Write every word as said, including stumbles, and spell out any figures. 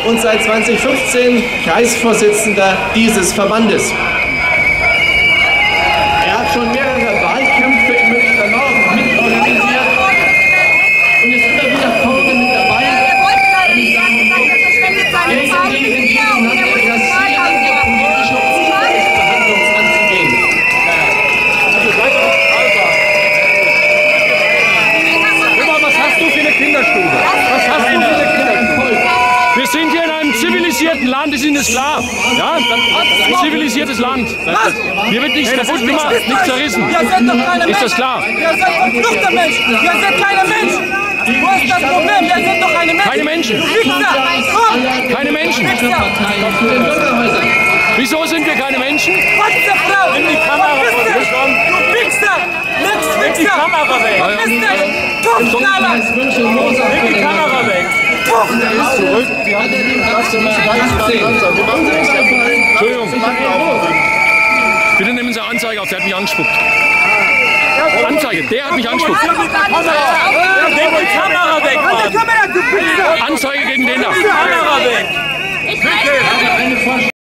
und seit zweitausendfünfzehn Kreisvorsitzender dieses Verbandes. Er hat schon mehrere Wahlkämpfe im Münchner Norden mitorganisiert und ist immer wieder vorne mit dabei, gegen die in diesem Land grassierende politische Ungleichbehandlung anzugehen. Was hast du für eine Kinderstube? Was hast du für eine Kinderstube? Wir sind hier in einem zivilisierten Land, ist Ihnen das klar? Ja? Ein zivilisiertes Land. Hier wird nichts kaputt gemacht, nichts zerrissen. Ihr seid doch keine Menschen. Ist das klar? Ihr seid verfluchte Menschen. Ihr seid keine Menschen. Wo ist das Problem? Wir sind doch keine Menschen. Keine Menschen. Wichser. Keine Menschen. Wieso sind wir keine Menschen? Frau. Nimm die Kamera Du Wichser. Nix, Wichser. die Kamera weg. Verpiss dich. Tuchknaller. Nimm die Kamera weg. Zurück. Entschuldigung. Bitte nehmen Sie Anzeige auf, der hat mich angespuckt. Anzeige, der hat mich angespuckt. Nimm die Kamera weg, Mann. Anzeige gegen den da. Kamera weg. Ich